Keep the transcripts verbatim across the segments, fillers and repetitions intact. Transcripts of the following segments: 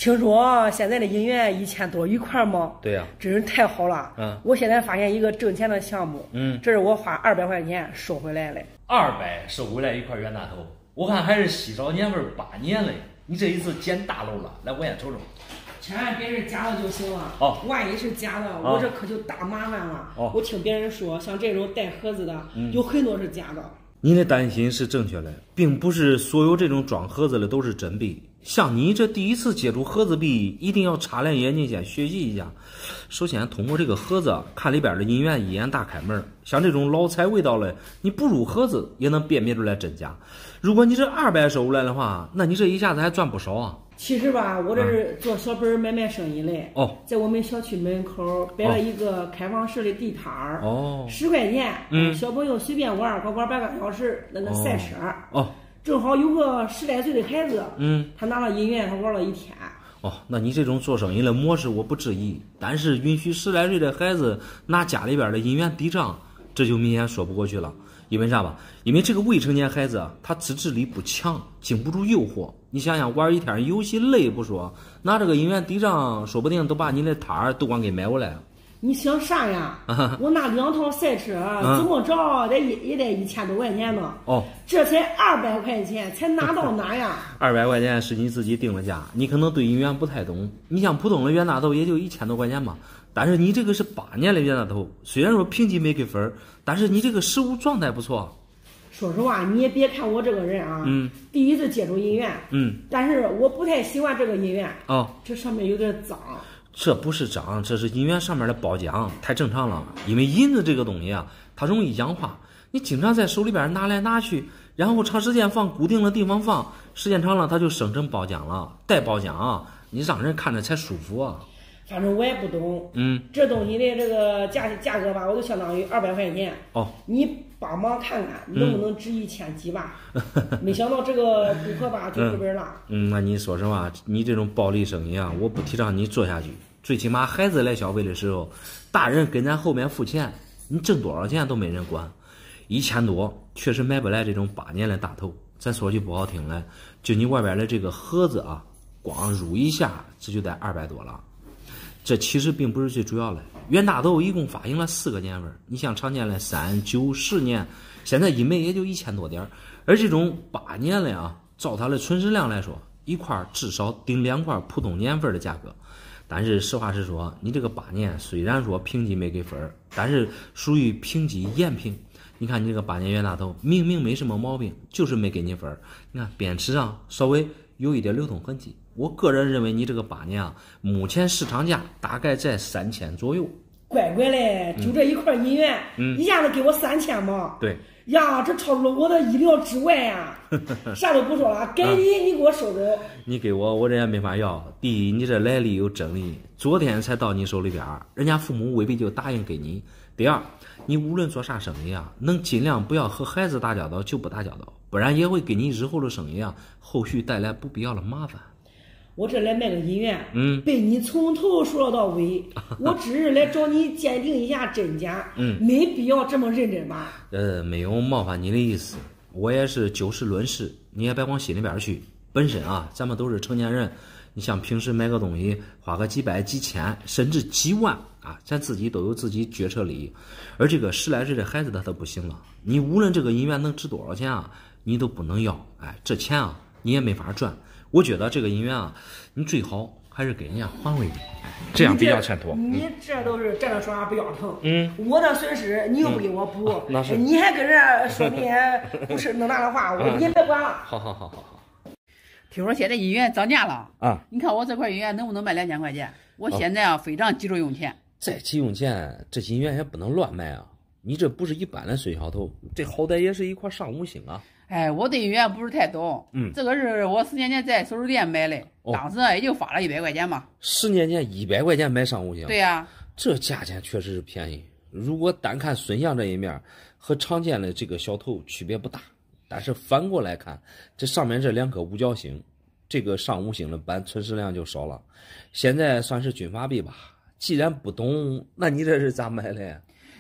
听说现在的银元一千多一块吗？ 对呀、啊， 真是太好了。嗯，我现在发现一个挣钱的项目。嗯，这是我花二百块钱收回来的。 二百收回来一块袁大头，我看还是稀少年份八年嘞。你这一次捡大漏了，来我先瞅瞅。 千万别是假的就行了。 哦， 万一是假的，哦、我这可就大麻烦了。哦，我听别人说，像这种带盒子的，嗯、有很多是假的。 您的担心是正确的，并不是所有这种装盒子的都是真币。像你这第一次接触盒子币，一定要擦亮眼睛先学习一下。首先通过这个盒子看里边的银元，一眼大开门。像这种老财味道的，你不入盒子也能辨别出来真假。如果你这二百收过来的话，那你这一下子还赚不少啊。 其实吧，我这是做小本买卖生意嘞。哦，在我们小区门口摆了一个开放式的地摊儿。哦，十块钱，嗯，小朋友随便玩，搞玩半个小时，那个赛车。哦，正好有个十来岁的孩子，嗯，他拿了银元，他玩了一天。 哦，那你这种做生意的模式我不质疑，但是允许十来岁的孩子拿家里边的银元抵账，这就明显说不过去了。因为啥吧？因为这个未成年孩子啊，他自制力不强，经不住诱惑。你想想，玩一天游戏累不说，拿这个银元抵账，说不定都把你的摊儿都光给买过来了。 你想啥呀？啊、我那两套赛车，啊、怎么着得也也得一千多块钱呢。哦，这才二百块钱，才拿到哪呀？ 二百块钱是你自己定的价，你可能对银元不太懂。你像普通的袁大头也就一千多块钱嘛，但是你这个是八年的袁大头，虽然说评级没给分，但是你这个实物状态不错。 说实话，你也别看我这个人啊，嗯，第一次接触银元，嗯，但是我不太喜欢这个银元。哦，这上面有点脏。 这不是脏，这是银元上面的褒奖，太正常了。因为银子这个东西啊，它容易氧化，你经常在手里边拿来拿去，然后长时间放固定的地方放，时间长了它就生成褒奖了。带褒奖啊，你让人看着才舒服啊。 反正我也不懂，嗯，这东西的这个价价格吧，我就相当于二百块钱。哦，你帮忙看看能不能值一千几吧？嗯、没想到这个顾客吧就回本了。 嗯，那你说实话，你这种暴利生意啊，我不提倡你做下去。最起码孩子来消费的时候，大人跟咱后面付钱，你挣多少钱都没人管。一千多确实买不来这种八年的大头。咱说句不好听的，就你外边的这个盒子啊，光入一下这就得二百多了。这其实并不是最主要的，袁大头一共发行了四个年份，你像常见的三九十年，现在一枚也就一千多点，而这种八年的啊，照它的存世量来说，一块至少顶两块普通年份的价格。但是实话实说，你这个八年虽然说评级没给分，但是属于评级严评。你看你这个八年袁大头，明明没什么毛病，就是没给你分。你看边齿上稍微有一点流通痕迹。我个人认为你这个八年啊，目前市场价大概在三千左右。 乖乖嘞，就这一块银元，嗯，一下子给我三千嘛。 对呀，这超出了我的意料之外呀！啥都不说了，给你，你给我收走。 你给我，我这也没法要。第一，你这来历有争议，昨天才到你手里边，人家父母未必就答应给你。第二，你无论做啥生意啊，能尽量不要和孩子打交道就不打交道，不然也会给你日后的生意啊后续带来不必要的麻烦。 我这来卖个银元，嗯，被你从头说到尾，我只是来找你鉴定一下真假，嗯，没必要这么认真吧？ 呃，没有冒犯你的意思，我也是就事论事，你也别往心里边去。本身啊，咱们都是成年人，你像平时买个东西，花个几百、几千，甚至几万啊，咱自己都有自己决策力。而这个十来岁的孩子他都不行了，你无论这个银元能值多少钱啊，你都不能要，哎，这钱啊，你也没法赚。我觉得这个银元啊，你最好还是给人家还回去，这样比较欠妥。 你这都是站着说话不腰疼。嗯，我的损失你又不给我补，嗯、那是你还跟人说那些不是能拿的话，我你别管了。 好好好好好。 听说现在银元涨价了啊！你看我这块银元能不能卖两千块钱？我现在啊、哦、非常急着用钱。 再急用钱，这银元也不能乱卖啊！你这不是一般的水小头，这好歹也是一块上五星啊！ 哎，我对银元不是太懂，嗯，这个是我十年前在首饰店买的，哦、当时也就花了一百块钱嘛。 十年前一百块钱买上五星， 对呀、啊， 这价钱确实是便宜。如果单看孙相这一面，和常见的这个小头区别不大，但是反过来看，这上面这两颗五角星，这个上五星的版存世量就少了。现在算是军阀币吧。既然不懂，那你这是咋买的呀？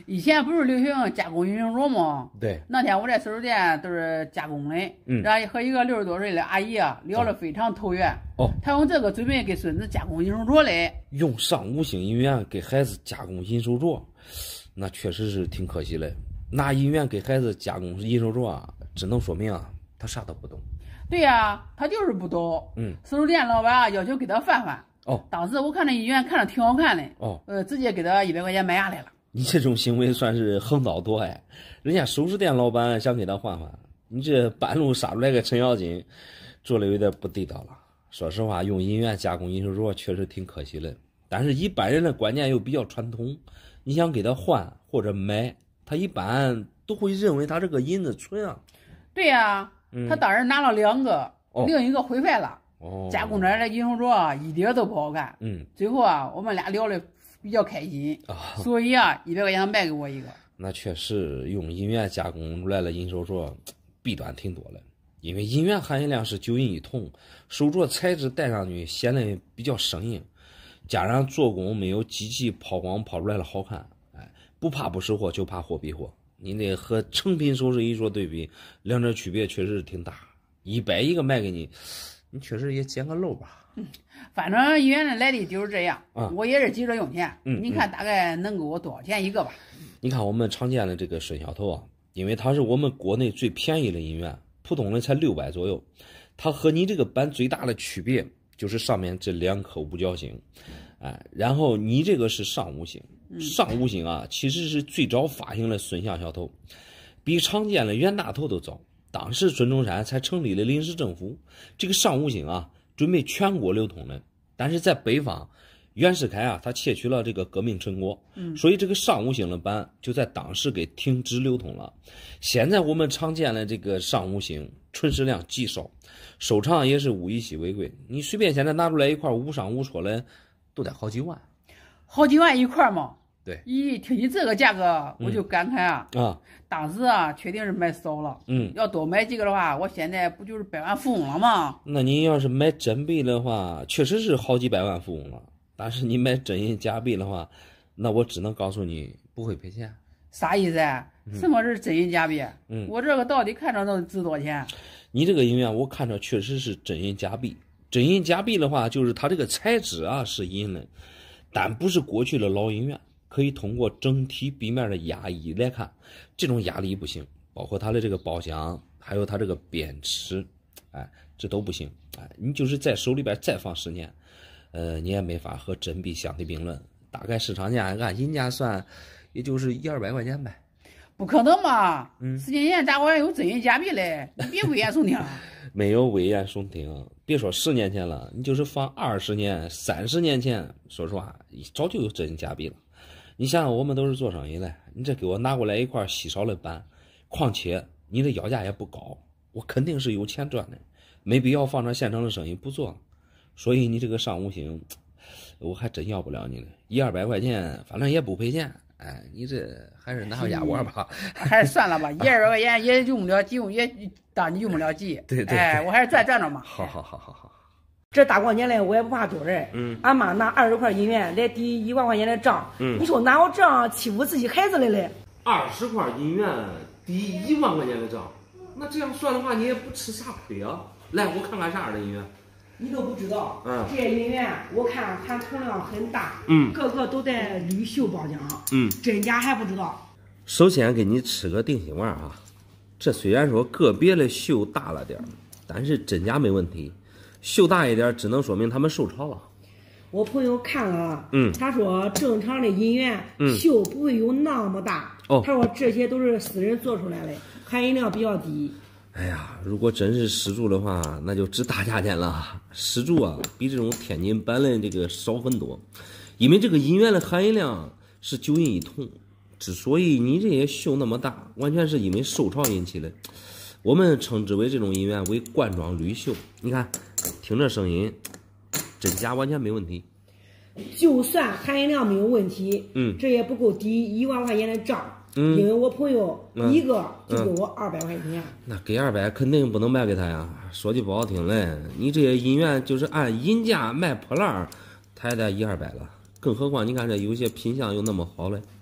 以前不是流行加工银手镯吗？ 对。 那天我在首饰店都是加工的，嗯，然后和一个六十多岁的阿姨啊聊得非常投缘。哦。她用这个准备给孙子加工银手镯嘞。 用上五星银元给孩子加工银手镯，那确实是挺可惜嘞。拿银元给孩子加工银手镯啊，只能说明啊，他啥都不懂。 对呀、啊，他就是不懂。嗯。首饰店老板啊要求给他翻翻。哦。当时我看那银元看着挺好看的。哦。呃，直接给他一百块钱买下来了。 你这种行为算是横刀夺爱，人家首饰店老板想给他换换，你这半路杀出来个程咬金，做的有点不地道了。说实话，用银元加工银手镯确实挺可惜的，但是一般人的观念又比较传统，你想给他换或者买，他一般都会认为他这个银子纯啊。 对呀、啊嗯，他当时拿了两个，哦、另一个毁坏了，哦、加工出来的银手镯啊一点都不好看。嗯，最后啊，我们俩聊的比较开心，哦、所以啊，一百块钱卖给我一个。 那确实用银元加工出来的银手镯，弊端挺多的。因为银元含银量是九银一铜，手镯材质戴上去显得比较生硬，加上做工没有机器抛光抛出来的好看，哎，不怕不识货，就怕货比货。你得和成品首饰一说对比，两者区别确实是挺大。一百一个卖给你，你确实也捡个漏吧。 嗯，反正银元的来历就是这样，嗯、我也是急着用钱。嗯，你看大概能给我多少钱一个吧？ 你看我们常见的这个顺小头啊，因为它是我们国内最便宜的银元，普通的才六百左右。它和你这个版最大的区别就是上面这两颗五角星，哎，然后你这个是上五星。上五星啊，其实是最早发行的孙相小头，比常见的袁大头都早。当时孙中山才成立了临时政府，这个上五星啊，准备全国流通的。但是在北方，袁世凯啊，他窃取了这个革命成果，嗯，所以这个上五星的版就在当时给停止流通了。现在我们常见的这个上五星，存世量极少，收藏也是物以稀为贵。你随便现在拿出来一块无上无戳的，都得好几万， 好几万一块吗？ 对， 一听你这个价格，我就感慨啊，嗯、啊，当时啊，确定是买少了，嗯，要多买几个的话，我现在不就是百万富翁了吗？ 那你要是买真币的话，确实是好几百万富翁了。但是你买真银假币的话，那我只能告诉你不会赔钱。 啥意思啊？嗯、什么是真银假币？嗯，我这个到底看着能值多少钱？ 你这个银元我看着确实是真银假币。真银假币的话，就是它这个材质啊是银的，但不是过去的老银元。可以通过整体壁面的压力来看，这种压力不行，包括它的这个包厢，还有它这个边尺，哎，这都不行。哎，你就是在手里边再放十年，呃，你也没法和真币相提并论。大概市场价按银价算，也就是一二百块钱呗。 不可能吧？嗯，十年前咋会有真银假币嘞？你别危言耸听。 没有危言耸听，别说十年前了，你就是放二十年、三十年前，说实话，早就有真银假币了。你想想，我们都是做生意的，你这给我拿过来一块稀少的板，况且你的要价也不高，我肯定是有钱赚的，没必要放着现成的生意不做。所以你这个上五星，我还真要不了你了，一二百块钱，反正也不赔钱。哎，你这还是拿回家玩吧， 还是算了吧，一二百块钱也用不了几，也当你用不了几。 对 对, 对， 哎，我还是赚赚着嘛。 好好好好好。 这大过年来我也不怕丢人，嗯，俺妈拿二十块银元来抵一万块钱的账，嗯，你说哪有这样欺负自己孩子的嘞？ 二十块银元抵一万块钱的账，那这样算的话，你也不吃啥亏啊。来，我看看啥样的银元。 你都不知道，嗯，这些银元我看含铜量很大，嗯，个个都带铝锈包浆，嗯，真假还不知道。 首先给你吃个定心丸啊，这虽然说个别的锈大了点，但是真假没问题。锈大一点，只能说明他们受潮了。 我朋友看了，嗯，他说正常的银元，嗯，锈不会有那么大。哦，他说这些都是私人做出来的，含银量比较低。 哎呀，如果真是石柱的话，那就值大价钱了。石柱啊，比这种天津版的这个少很多，因为这个银元的含银量是九银一铜。之所以你这些锈那么大，完全是因为受潮引起的。我们称之为这种银元为罐装铝锈。你看，听这声音，真假完全没问题。 就算含银量没有问题，嗯，这也不够抵一万块钱的账，嗯，因为我朋友一个就给我二百块钱、嗯嗯。 那给二百肯定不能卖给他呀。说句不好听嘞，你这些银元就是按银价卖破烂，他也得一二百了。更何况你看这有些品相又那么好嘞。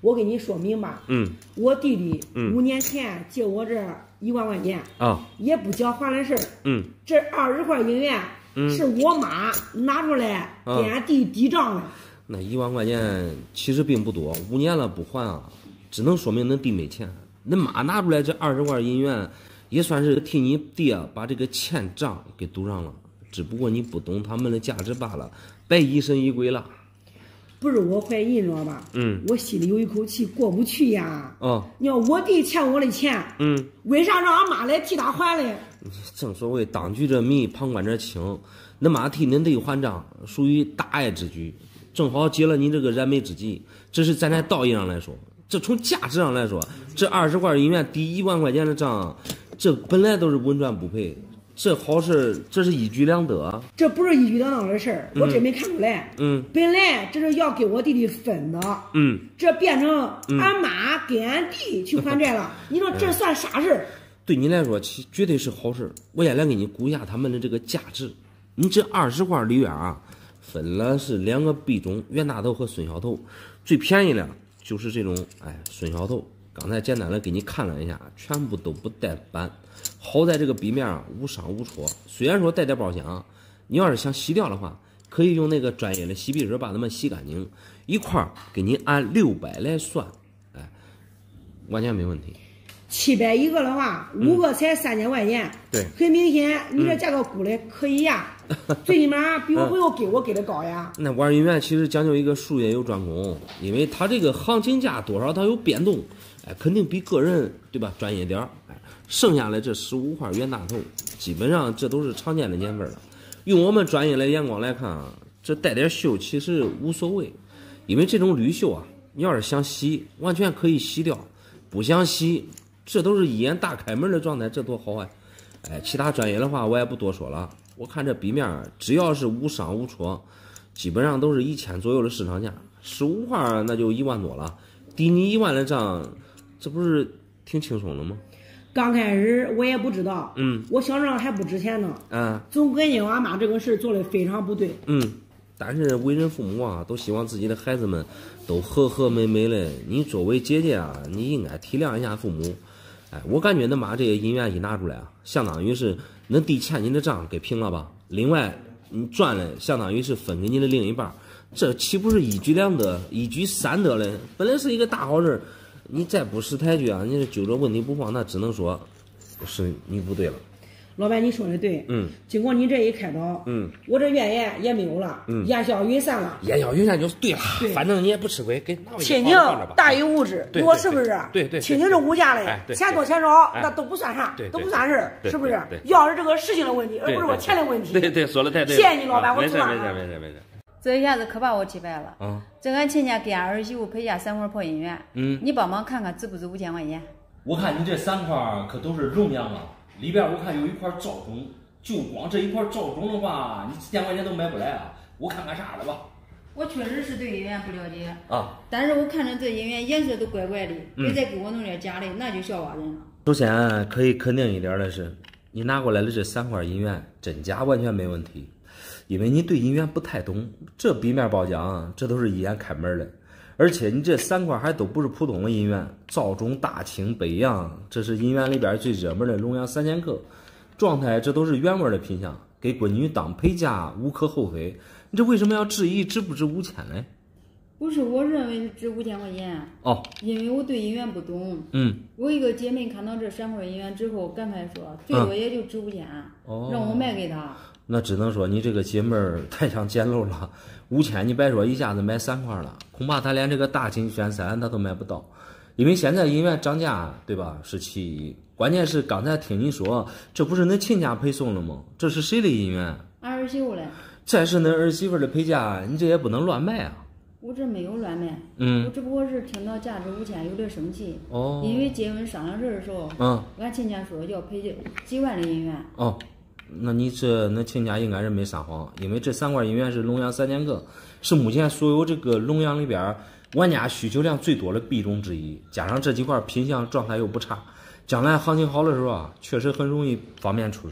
我给你说明吧。 嗯， 我弟弟五年前借我这一万块钱啊， 也不讲还的事儿。 嗯， 这二十块银元是我妈拿出来给俺弟抵账的。 那一万块钱其实并不多，五年了不还啊，只能说明恁弟没钱。恁妈拿出来这二十块银元，也算是替你爹把这个欠账给堵上了。只不过你不懂他们的价值罢了，白疑神疑鬼了。 不是我怀疑，你知道吧？ 嗯， 我心里有一口气过不去呀。 哦， 你要我弟欠我的钱， 嗯， 为啥让俺妈来替他还嘞？ 正所谓当局者迷，旁观者清。恁妈替恁弟还账，属于大爱之举，正好解了你这个燃眉之急。这是站在道义上来说，这从价值上来说，这二十块银元抵一万块钱的账，这本来都是稳赚不赔。这好事，这是一举两得。 这不是一举两得的事儿，我真没看出来。 嗯， 本来这是要给我弟弟分的。 嗯， 这变成俺妈给俺弟去还债了。嗯、你说这算啥事儿？ 对你来说，其绝对是好事。我也来给你估一下他们的这个价值。你这二十块里边啊，分了是两个币种，袁大头和孙小头。最便宜的就是这种，哎，孙小头。刚才简单的给你看了一下，全部都不带斑。好在这个笔面啊无伤无戳，虽然说带点包浆，你要是想洗掉的话，可以用那个专业的洗笔水把它们洗干净。一块儿给你按六百来算，哎，完全没问题。 七百一个的话，五个才三千块钱。 对， 很明显，你这价格估的可以呀，嗯、最起码比我朋友给我给的高呀。 那玩银元其实讲究一个术业有专攻，因为它这个行情价多少它有变动，哎，肯定比个人对吧专业点儿。哎，剩下的这十五块袁大头，基本上这都是常见的年份了。用我们专业的眼光来看啊，这带点锈其实无所谓，因为这种铝锈啊，你要是想洗，完全可以洗掉；不想洗，这都是一眼大开门的状态，这多好啊！哎，其他专业的话我也不多说了。我看这笔面只要是无伤无戳，基本上都是一千左右的市场价，十五块那就一万多了，抵你一万的账，这不是挺轻松的吗？ 刚开始我也不知道， 嗯， 我想着还不值钱呢， 嗯， 总感觉俺妈这个事做的非常不对， 嗯，但是为人父母啊，都希望自己的孩子们都和和美美的。你作为姐姐啊，你应该体谅一下父母。哎，我感觉恁妈这些银元一拿出来啊，相当于是恁弟欠你的账给平了吧？另外你赚了，相当于是分给你的另一半，这岂不是一举两得、一举三得嘞？本来是一个大好事，你再不识抬举啊，你这揪着问题不放，那只能说是你不对了。 老板，你说的对， 嗯， 经过你这一开导， 嗯， 我这怨言也没有了，嗯，烟消云散了， 烟消云散就对了， 对， 反正你也不吃亏，给拿亲情大于物质，你说是不是？ 对对， 亲情这物价嘞， 哎、 钱多钱少那都不算啥，都不算事，是不是？ 对， 要是这个事情的问题，而不是我钱的问题。 对对，说的太对了。 谢谢你，老板， 啊、 我知道了。 没事没事没事没事。 这一下子可把我气败了。 嗯， 这俺亲家给俺儿媳妇赔下三块破银元， 嗯， 你帮忙看看值不值五千块钱？ 我看你这三块可都是荣阳啊，里边我看有一块赵忠。就光这一块赵忠的话，你几千块钱都买不来啊！我看看啥的吧。 我确实是对银元不了解啊， 但是我看着这银元颜色都怪怪的，别再给我弄点假的，那就笑话人了。 首先可以肯定一点的是，你拿过来的这三块银元真假完全没问题，因为你对银元不太懂，这笔面包浆这都是一眼开门的，而且你这三块还都不是普通的银元，赵忠、大清、北洋，这是银元里边最热门的龙阳三千克。状态这都是原味的品相，给闺女当陪嫁无可厚非。你这为什么要质疑值不值五千呢？ 不是，我认为值五千块钱哦， 因为我对银元不懂。 嗯， 我一个姐妹看到这三块银元之后，感慨说最多也就值五千， 哦， 让我卖给她。 那只能说你这个姐妹儿太想捡漏了，五千你别说一下子买三块了，恐怕她连这个大清玄三她都买不到，因为现在银元涨价，对吧？是其一。关键是刚才听你说，这不是恁亲家陪送了吗？这是谁的银元？ 俺儿媳妇嘞。 再是恁儿媳妇的陪嫁，你这也不能乱卖啊。 我这没有乱卖， 嗯， 我只不过是听到价值五千有点生气。 哦。 因为结婚商量事的时候， 嗯， 俺亲家说要赔几万的银元。 哦，那你这恁亲家应该是没撒谎，因为这三块银元是龙阳三千克，是目前所有这个龙阳里边玩家需求量最多的币种之一，加上这几块品相状态又不差。将来行情好的时候啊，确实很容易方便出手。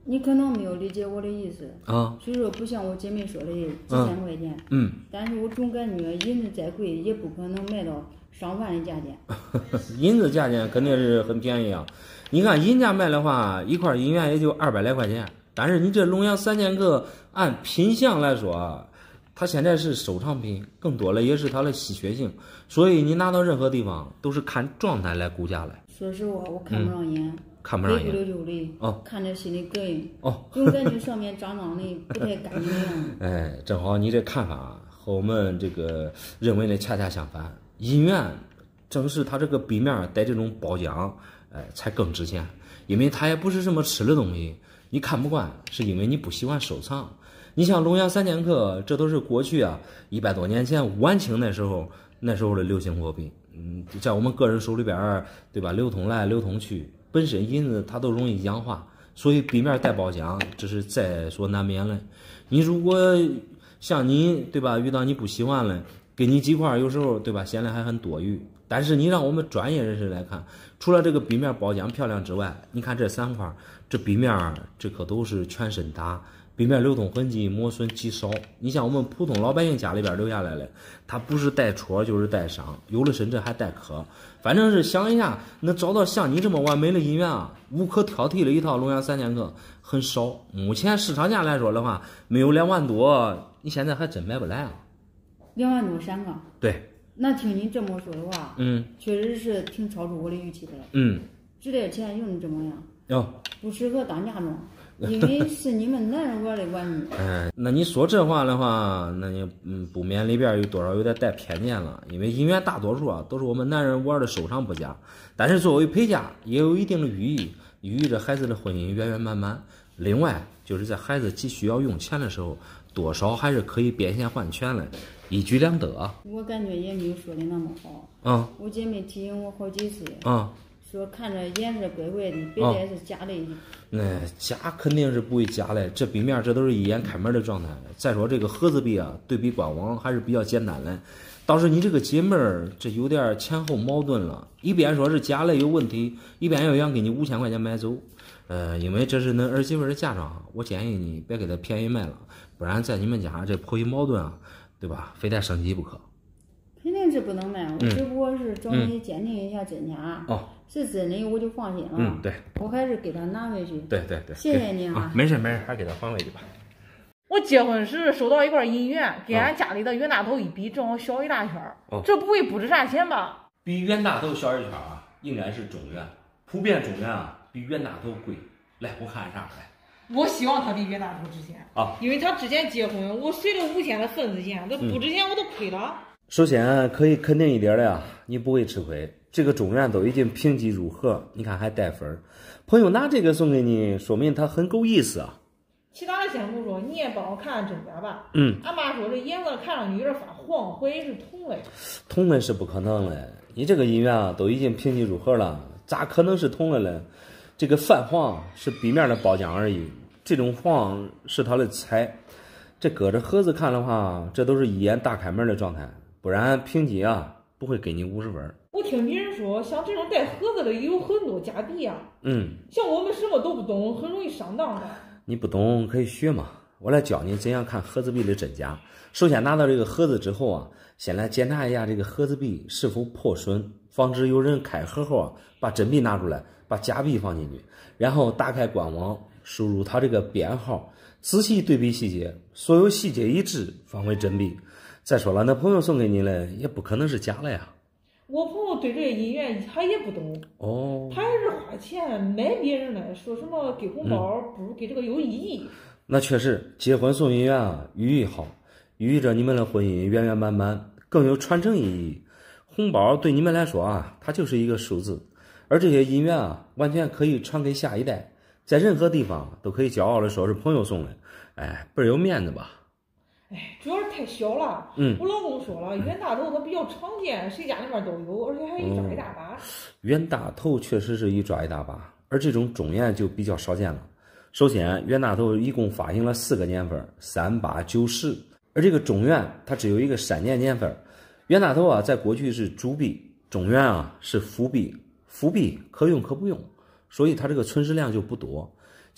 你可能没有理解我的意思啊， 所以说不像我姐妹说的几千块钱， 嗯， 但是我总感觉银子再贵也不可能卖到上万的价钱。 银子价钱肯定是很便宜啊，你看银价卖的话，一块银元也就二百来块钱，但是你这龙阳三剑客按品相来说，它现在是收藏品，更多的也是它的稀缺性，所以你拿到任何地方都是看状态来估价来。 说实话，我看不上眼。嗯， 看不上眼， 溜溜的， 哦， 看着心里膈应， 哦， 总感觉上面脏脏的，不太干净的样子。 哎，正好你这看法和我们这个认为的恰恰相反。银元正是它这个壁面带这种褒奖，哎，才更值钱，因为它也不是什么吃的东西，你看不惯，是因为你不喜欢收藏。你像龙阳三剑客，这都是过去啊一百多年前晚清那时候那时候的流行货币，嗯，在我们个人手里边，对吧？流通来流通去。本身银子它都容易氧化，所以壁面带褒奖，这是在所难免的。你如果像你对吧，遇到你不喜欢的，给你几块，有时候对吧，显得还很多余。但是你让我们专业人士来看，除了这个壁面褒奖漂亮之外，你看这三块，这壁面这可都是全身打。壁面流通痕迹磨损极少，你像我们普通老百姓家里边留下来的，它不是带戳就是带伤，有的甚至还带磕。反正是想一下，能找到像你这么完美的银元啊，无可挑剔的一套龙阳三剑客很少。目前市场价来说的话，没有两万多，你现在还真买不来啊。 两万多三个？ 对。 那听你这么说的话， 嗯， 确实是挺超出我的预期的。 嗯， 值点钱用的怎么样？ 哟、哦， 不适合当嫁妆。因为是你们男人玩的玩具。 哎，那你说这话的话，那你嗯不免里边有多少有点带偏见了。因为银元大多数啊都是我们男人玩的收藏不佳，但是作为陪嫁也有一定的寓意，寓意着孩子的婚姻圆圆满满。另外就是在孩子急需要用钱的时候，多少还是可以变现换钱的，一举两得啊。 我感觉也没有说的那么好。 嗯， 我姐妹提醒我好几次。 嗯。 说看着颜色怪怪的，别的是假的。 那、哦、假肯定是不会假的，这壁面这都是一眼开门的状态。再说这个盒子壁啊，对比官网还是比较简单的。倒是你这个姐妹儿，这有点前后矛盾了，一边说是假的有问题，一边又想给你五千块钱买走。呃，因为这是恁儿媳妇的嫁妆，我建议你别给她便宜卖了，不然在你们家这婆媳矛盾啊，对吧？非得升级不可。 肯定是不能卖，我只不过是找你鉴定一下真假。 嗯、哦。 是真的我就放心了。 嗯，对， 我还是给他拿回去。 对对对， 谢谢你啊。 啊没事没事，还给他还回去吧。 我结婚时收到一块银元，给俺家里的袁大头一比，正好小一大圈儿。哦，这不会不值啥钱吧？ 比袁大头小一圈啊，应该是中元，普遍中元啊比袁大头贵。来，我看啥来？ 我希望他比袁大头值钱啊，因为他之前结婚，我随了五千的份子钱，这不值钱我都亏了。嗯、 首先可以肯定一点的呀，你不会吃亏。这个中元都已经评级入盒，你看还带分。朋友拿这个送给你，说明他很够意思啊。 其他的先不说，你也帮我看看真假吧。 嗯， 俺妈说这颜色看上去有点发黄，怀疑是铜的。 铜的是不可能的，你这个银元啊都已经评级入盒了，咋可能是铜的呢？这个泛黄是壁面的褒奖而已，这种黄是它的彩。这搁着盒子看的话，这都是一眼大开门的状态，不然评级啊不会给你五十分。 我听别人说，像这种带盒子的也有很多假币啊。 嗯， 像我们什么都不懂，很容易上当的。 你不懂可以学嘛，我来教你怎样看盒子币的真假。首先拿到这个盒子之后啊，先来检查一下这个盒子币是否破损，防止有人开盒后啊把真币拿出来，把假币放进去。然后打开官网，输入它这个编号，仔细对比细节，所有细节一致方为真币。再说了，那朋友送给你的也不可能是假的呀。 我朋友对这个银元他也不懂哦， 他还是花钱买别人的，说什么给红包、嗯、不如给这个有意义。 那确实，结婚送银元啊，寓意好，寓意着你们的婚姻圆圆满满，更有传承意义。红包对你们来说啊，它就是一个数字，而这些银元啊，完全可以传给下一代，在任何地方都可以骄傲的说是朋友送的，哎，倍儿有面子吧。 哎，主要是太小了。 嗯， 我老公说了，袁大头它比较常见，谁家里面都有，而且还一抓一大把。 袁大头确实是一抓一大把，而这种中元就比较少见了。首先，袁大头一共发行了四个年份，三八九十，而这个中元它只有一个三年年份。袁大头啊，在过去是主币，中元啊是辅币，辅币可用可不用，所以它这个存世量就不多。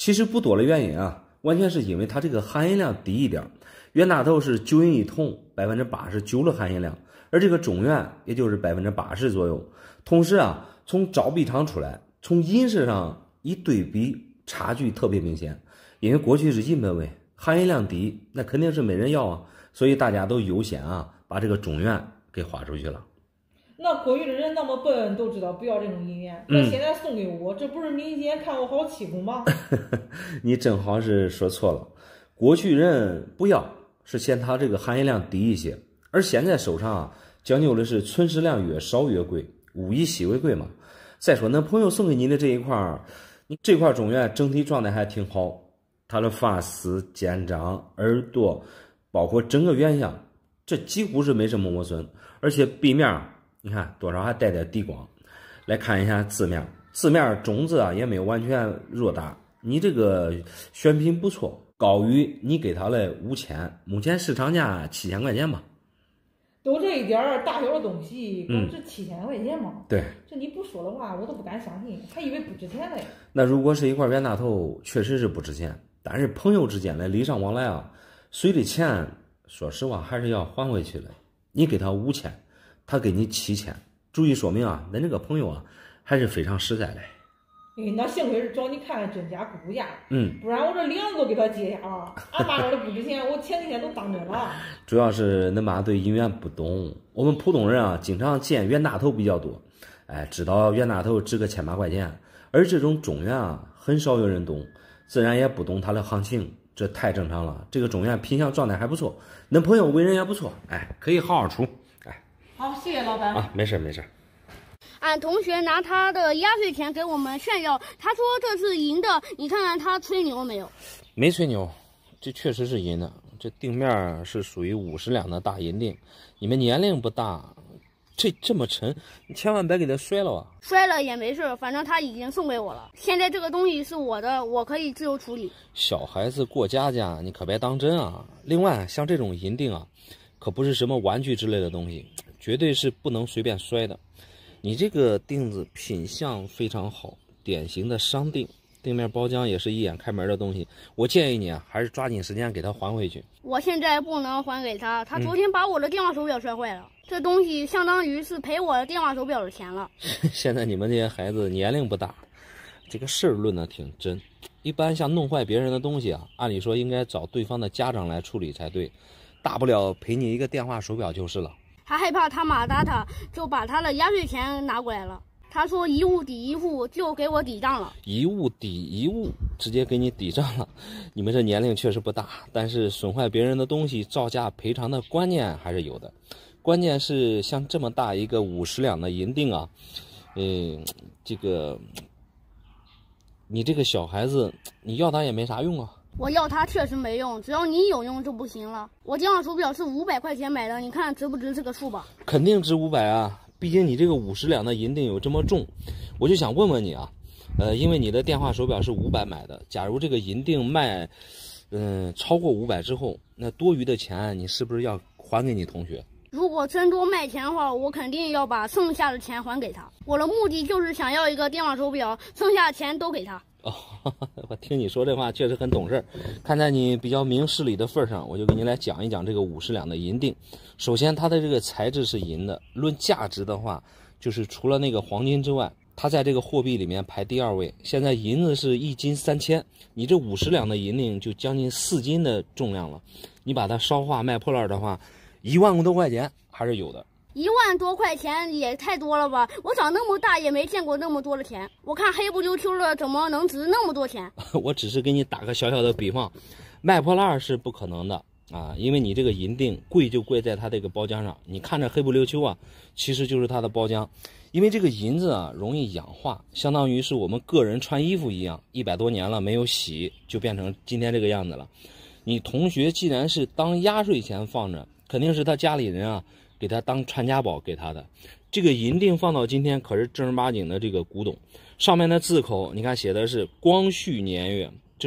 其实不多的原因啊，完全是因为它这个含银量低一点。袁大头是九银一铜，百分之八十九的含银量，而这个中原也就是百分之八十左右。同时啊，从招币厂出来，从银饰上一对比，差距特别明显。因为过去是银本位，含银量低，那肯定是没人要啊，所以大家都优先啊把这个中原给花出去了。 那过去的人那么笨，都知道不要这种银元，那现在送给我，嗯、这不是明显看我好欺负吗？ 你正好是说错了，过去人不要是嫌它这个含银量低一些，而现在收藏啊讲究的是存世量越少越贵，物以稀为贵嘛。再说那朋友送给你的这一块，你这块中原整体状态还挺好，它的发丝、肩章、耳朵，包括整个原相，这几乎是没什么磨损，而且壁面你看多少还带点底光。来看一下字面，字面种子啊也没有完全弱大，你这个选品不错，高于你给他了五千，目前市场价七千块钱吧。 都这一点大小的东西，光值七千块钱吗？ 嗯？对， 这你不说的话，我都不敢相信，还以为不值钱嘞。 那如果是一块袁大头，确实是不值钱，但是朋友之间的礼尚往来啊，随的钱，说实话还是要还回去的。你给他五千，他给你七千，注意说明啊，咱这个朋友啊还是非常实在的。 哎，那幸亏是找你看看真假估价， 嗯， 不然我这两个都给他接下了。俺妈这不值钱，我前几天都当真了。 主要是恁妈对银元不懂，我们普通人啊，经常见袁大头比较多，哎，知道袁大头值个千把块钱，而这种中原啊，很少有人懂，自然也不懂它的行情，这太正常了。这个中原品相状态还不错，恁朋友为人也不错，哎，可以好好出，哎。 好，谢谢老板。 啊，没事没事。 俺同学拿他的压岁钱给我们炫耀，他说这是银的，你看看他吹牛没有？ 没吹牛，这确实是银的。这锭面是属于五十两的大银锭，你们年龄不大，这这么沉，你千万别给他摔了啊！ 摔了也没事，反正他已经送给我了。现在这个东西是我的，我可以自由处理。 小孩子过家家，你可别当真啊！另外，像这种银锭啊，可不是什么玩具之类的东西，绝对是不能随便摔的。你这个锭子品相非常好，典型的商锭，锭面包浆也是一眼开门的东西。我建议你啊，还是抓紧时间给他还回去。 我现在不能还给他，他昨天把我的电话手表摔坏了，嗯、这东西相当于是赔我的电话手表的钱了。 现在你们这些孩子年龄不大，这个事儿论得挺真。一般像弄坏别人的东西啊，按理说应该找对方的家长来处理才对，大不了赔你一个电话手表就是了。 他害怕他妈打他，就把他的压岁钱拿过来了。他说一物抵一物，就给我抵账了。 一物抵一物，直接给你抵账了。你们这年龄确实不大，但是损坏别人的东西照价赔偿的观念还是有的。关键是像这么大一个五十两的银锭啊，嗯，这个你这个小孩子，你要他也没啥用啊。 我要它确实没用，只要你有用就不行了。我电话手表是五百块钱买的，你看值不值这个数吧？ 肯定值五百啊，毕竟你这个五十两的银锭有这么重。我就想问问你啊，呃，因为你的电话手表是五百买的，假如这个银锭卖，嗯、呃，超过五百之后，那多余的钱你是不是要还给你同学？ 如果真多卖钱的话，我肯定要把剩下的钱还给他。我的目的就是想要一个电话手表，剩下的钱都给他。 哦，我听你说这话确实很懂事，看在你比较明事理的份上，我就给你来讲一讲这个五十两的银锭。首先，它的这个材质是银的，论价值的话，就是除了那个黄金之外，它在这个货币里面排第二位。现在银子是一斤三千，你这五十两的银锭就将近四斤的重量了。你把它烧化卖破烂的话，一万多块钱还是有的。 一万多块钱也太多了吧！我长那么大也没见过那么多的钱。我看黑不溜秋的，怎么能值那么多钱？ 我只是给你打个小小的比方，卖破烂是不可能的啊，因为你这个银锭贵就贵在它这个包浆上。你看着黑不溜秋啊，其实就是它的包浆。因为这个银子啊容易氧化，相当于是我们个人穿衣服一样，一百多年了没有洗，就变成今天这个样子了。你同学既然是当压岁钱放着，肯定是他家里人啊给他当传家宝给他的。这个银锭放到今天可是正儿八经的这个古董，上面的字口你看写的是光绪年月，这是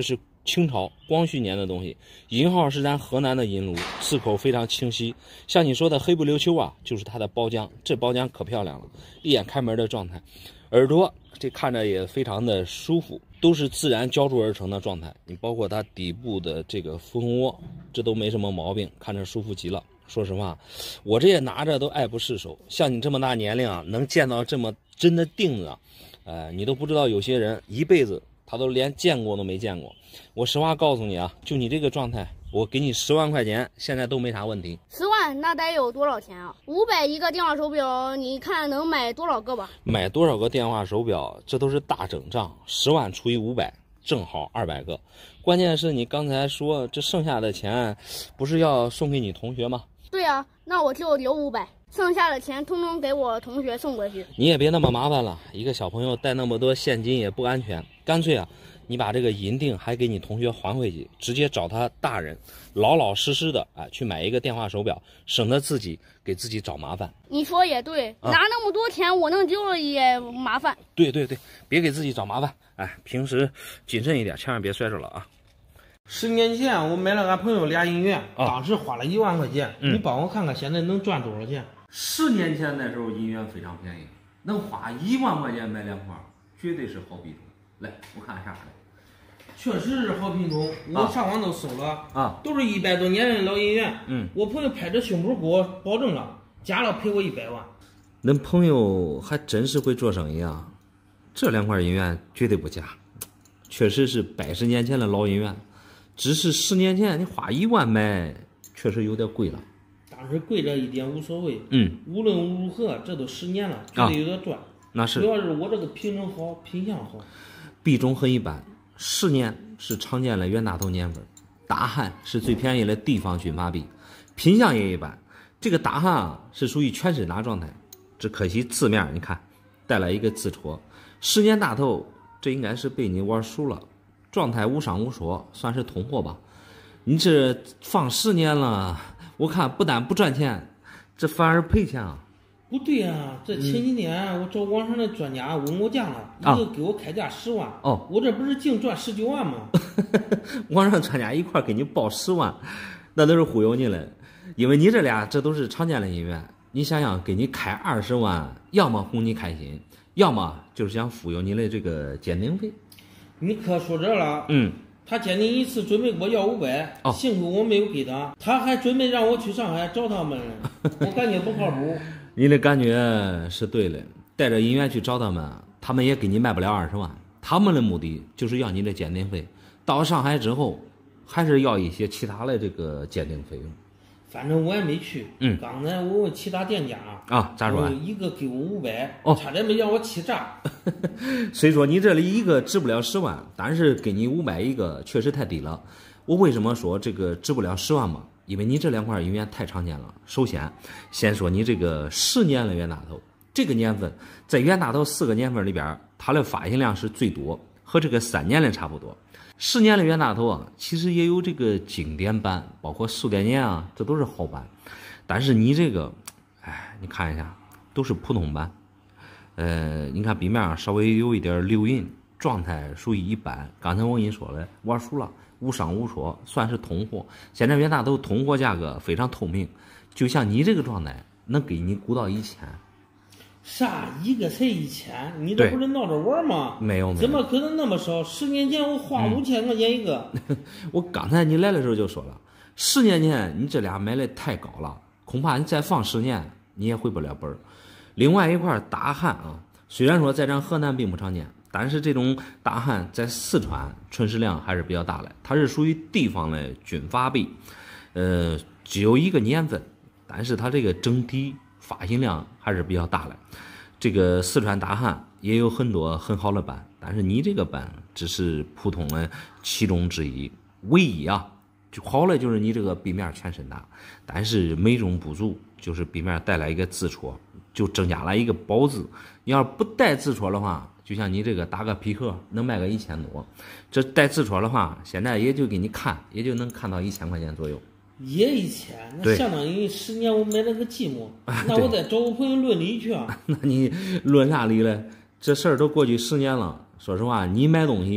清朝光绪年的东西，银号是咱河南的银炉，字口非常清晰。像你说的黑不溜秋啊，就是它的包浆，这包浆可漂亮了，一眼开门的状态。耳朵这看着也非常的舒服，都是自然浇铸而成的状态。你包括它底部的这个蜂窝，这都没什么毛病，看着舒服极了。说实话，我这也拿着都爱不释手。像你这么大年龄啊，能见到这么真的锭子啊，呃，你都不知道有些人一辈子他都连见过都没见过。我实话告诉你啊，就你这个状态，我给你十万块钱，现在都没啥问题。 十万那得有多少钱啊？五百一个电话手表，你看能买多少个吧？ 买多少个电话手表，这都是大整账。十万除以五百，正好二百个。关键是你刚才说这剩下的钱，不是要送给你同学吗？ 对啊，那我就留五百，剩下的钱通通给我同学送过去。 你也别那么麻烦了，一个小朋友带那么多现金也不安全，干脆啊。你把这个银锭还给你同学还回去，直接找他大人，老老实实的啊去买一个电话手表，省得自己给自己找麻烦。 你说也对，啊、拿那么多钱我能丢了也麻烦。 对对对，别给自己找麻烦。哎，平时谨慎一点，千万别摔着了啊。 十年前我买了俺朋友俩银元，啊、当时花了一万块钱，嗯、你帮我看看现在能赚多少钱？ 十年前那时候银元非常便宜，能花一万块钱买两块，绝对是好品种。来，我看一下。 确实是好品种，我上网都搜了啊， 都是一百多年的老银元。 嗯， 我朋友拍着胸脯给我保证了，假了赔我一百万。 恁朋友还真是会做生意啊，这两块银元绝对不假，确实是百十年前的老银元，只是十年前你花一万买，确实有点贵了。 当时贵了一点无所谓， 嗯， 无论如何，这都十年了，绝对有点赚。啊、 那是， 主要是我这个品种好，品相好， 币种很一般。十年是常见的袁大头年份，大汉是最便宜的地方军阀币，品相也一般。这个大汉啊是属于全身打状态，只可惜字面你看带了一个字戳。十年大头，这应该是被你玩熟了，状态无伤无说，算是通货吧。你这放十年了，我看不但不赚钱，这反而赔钱啊。 不对啊，这前几天我找网上的专家问我价了，一个给我开价十万， 哦， 我这不是净赚十九万吗？ 网上专家一块给你报十万，那都是忽悠你了，因为你这俩这都是常见的银元，你想想给你开二十万，要么哄你开心，要么就是想忽悠你的这个鉴定费。 你可说这了， 嗯。 他鉴定一次准备给我要五百， 哦， 幸亏我没有给他，他还准备让我去上海找他们，我感觉不靠谱。 你的感觉是对的，带着银元去找他们，他们也给你卖不了二十万，他们的目的就是要你的鉴定费。到上海之后，还是要一些其他的这个鉴定费用。 反正我也没去。 嗯， 刚才我问其他店家啊，咋说？ 一个给我五百， 哦， 差点没让我气炸。 所以说你这里一个值不了十万，但是给你五百一个确实太低了。我为什么说这个值不了十万嘛？因为你这两块银元太常见了。首先，先说你这个十年的袁大头，这个年份在袁大头四个年份里边，它的发行量是最多，和这个三年的差不多。十年的袁大头啊，其实也有这个经典版，包括数百年啊，这都是好版。但是你这个，哎，你看一下，都是普通版。呃，你看壁面上稍微有一点留印，状态属于一般。刚才我跟你说了，玩熟了，无伤无说，算是通货。现在袁大头通货价格非常透明，就像你这个状态，能给你估到一千。 啥？一个才一千？你这不是闹着玩吗？ 没有没有， 怎么可能那么少？十年前我花五千块钱一个。 嗯、我刚才你来的时候就说了，十年前你这俩买的太高了，恐怕你再放十年你也回不了本儿。另外一块大汉啊，虽然说在咱河南并不常见，但是这种大汉在四川存世量还是比较大的，它是属于地方的军阀币，呃，只有一个年份，但是它这个整体发行量还是比较大的。这个四川大汉也有很多很好的版，但是你这个版只是普通的其中之一，唯一啊，就好了就是你这个壁面全身大，但是美中不足，就是壁面带来一个字戳，就增加了一个宝字。你要不带字戳的话，就像你这个打个皮壳能卖个一千多，这带字戳的话，现在也就给你看，也就能看到一千块钱左右。 也一千，那相当于十年我买了个寂寞，那我再找我朋友论理去啊。 那你论啥理了？这事儿都过去十年了，说实话，你买东西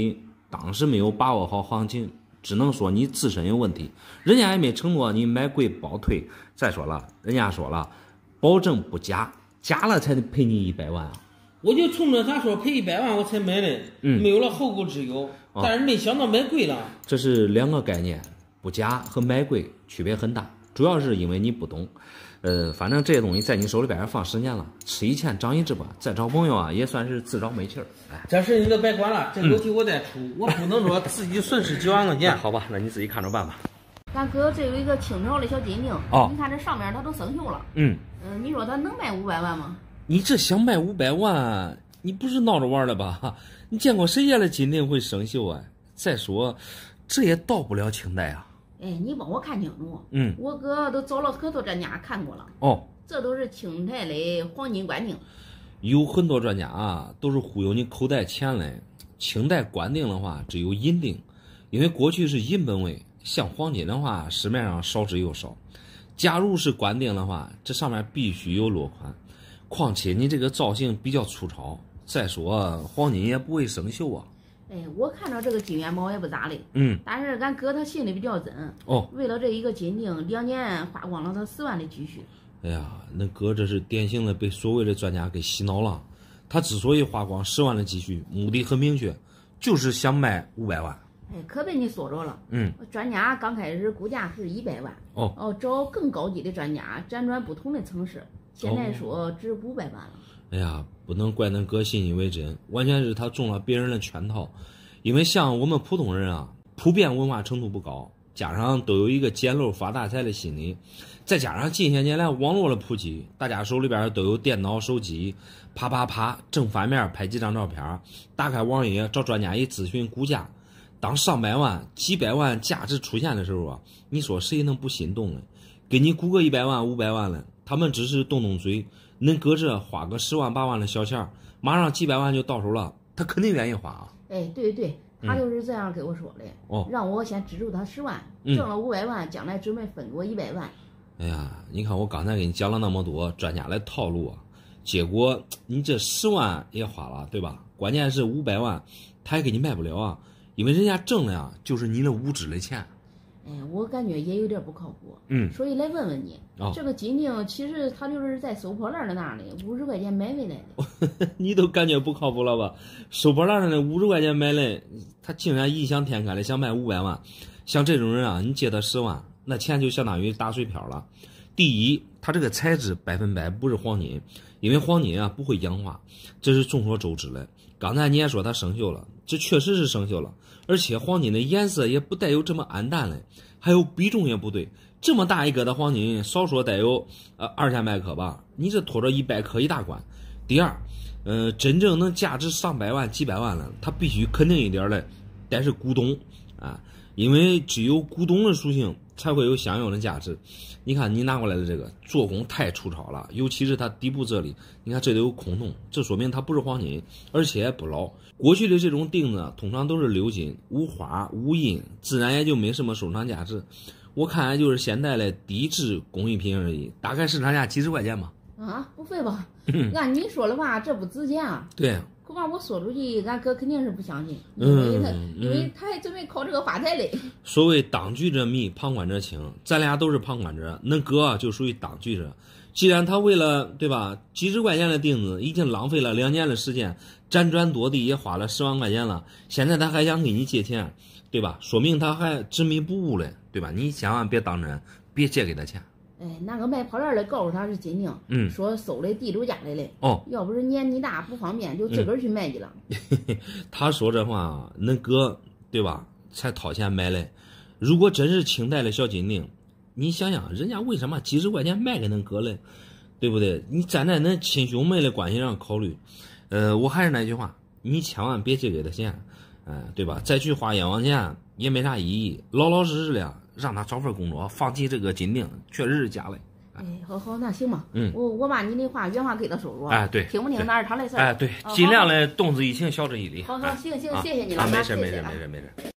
当时没有把握好行情，只能说你自身有问题，人家也没承诺你买贵保退。再说了，人家说了，保证不假，假了才得赔你一百万啊！ 我就冲着他说赔一百万我才买的，嗯，没有了后顾之忧，哦、但是没想到买贵了。 这是两个概念，不假和买贵区别很大，主要是因为你不懂。呃，反正这些东西在你手里边放十年了，吃一堑长一智吧。再找朋友啊，也算是自找没趣儿。哎， 这事你就别管了，这楼梯我再出，嗯、我不能说自己损失几万块钱。 好吧，那你自己看着办吧。 咱哥这有一个清朝的小金锭，哦，你看这上面它都生锈了。嗯嗯、呃，你说它能卖五百万吗？ 你这想卖五百万，你不是闹着玩的吧？你见过谁家的金锭会生锈啊？再说，这也到不了清代啊。 哎，你帮我看清楚。嗯，我哥都找了可多专家看过了。 哦， 这都是清代的黄金官锭。 有很多专家啊，都是忽悠你口袋钱嘞。清代官锭的话，只有银锭，因为过去是银本位。像黄金的话，市面上少之又少。假如是官锭的话，这上面必须有落款。况且你这个造型比较粗糙，再说黄金也不会生锈啊。 哎，我看着这个金元宝也不咋的，嗯，但是俺哥他心里比较真，哦，为了这一个金锭，两年花光了他十万的积蓄。 哎呀，那哥这是典型的被所谓的专家给洗脑了。他之所以花光十万的积蓄，目的很明确，就是想卖五百万。 哎，可被你说着了。嗯，专家刚开始估价是一百万，哦哦，找更高级的专家辗转不同的城市，现在说值五百万了。 哎呀，不能怪那哥信以为真，完全是他中了别人的圈套。因为像我们普通人啊，普遍文化程度不高，加上都有一个捡漏发大财的心理，再加上近些年来网络的普及，大家手里边都有电脑、手机，啪啪啪正反面拍几张照片，打开网页找专家一咨询估价。当上百万、几百万价值出现的时候啊，你说谁能不心动呢？给你估个一百万、五百万了，他们只是动动嘴，能搁这花个十万八万的小钱，马上几百万就到手了，他肯定愿意花啊。 哎，对对，他就是这样给我说的，嗯、哦，让我先资助他十万，挣了五百万，将来准备分给我一百万。 哎呀，你看我刚才给你讲了那么多专家的套路啊，结果你这十万也花了，对吧？关键是五百万，他还给你卖不了啊。因为人家挣的呀，就是你的无知的钱。 哎，我感觉也有点不靠谱。嗯，所以来问问你，哦、这个金锭其实他就是在收破烂的那里五十块钱买回来的。你都感觉不靠谱了吧？收破烂的那五十块钱买来，他竟然异想天开的想卖五百万。像这种人啊，你借他十万，那钱就相当于打水漂了。第一，他这个材质百分百不是黄金，因为黄金啊不会氧化，这是众所周知的。刚才你也说它生锈了，这确实是生锈了，而且黄金的颜色也不带有这么暗淡了，还有比重也不对，这么大一个的黄金，少说带有呃二千百克吧，你这拖着一百克一大关。第二，呃，真正能价值上百万、几百万了，它必须肯定一点的，得是古董啊，因为只有古董的属性才会有相应的价值。你看你拿过来的这个做工太粗糙了，尤其是它底部这里，你看这里有孔洞，这说明它不是黄金，而且不老。过去的这种锭子通常都是鎏金，无花无印，自然也就没什么收藏价值。我看来就是现代的低质工艺品而已，大概市场价几十块钱吧。 啊，不费吧？按你说的话，这不值钱啊。 对。 恐怕我说出去，俺哥肯定是不相信，因为他，嗯、因为他还准备靠这个发财嘞。 所谓当局者迷，旁观者清，咱俩都是旁观者，那哥就属于当局者。既然他为了对吧几十块钱的锭子，已经浪费了两年的时间，辗转多地也花了十万块钱了，现在他还想给你借钱，对吧？说明他还执迷不悟嘞，对吧？你千万别当真，别借给他钱。 哎，那个卖破烂的告诉他是金锭，嗯，说收的地主家里嘞。哦，要不是年纪大不方便，就自个儿去卖去了。 嗯、他说这话，那哥对吧？才掏钱买嘞。如果真是清代的小金锭，你想想，人家为什么几十块钱卖给那哥嘞？对不对？你站在那亲兄妹的关系上考虑，呃，我还是那句话，你千万别借给他钱，呃，对吧？再去花冤枉钱也没啥意义，老老实实的。让他找份工作，放弃这个金锭，确实是假的。 哎，好好，那行吧。嗯，我我把你的话原话给他说说。 哎，对， 听不听那是他的事儿。 哎，对，尽量的动之以情，晓之以理。 好好，行行，谢谢你了。 没事没事没事没事。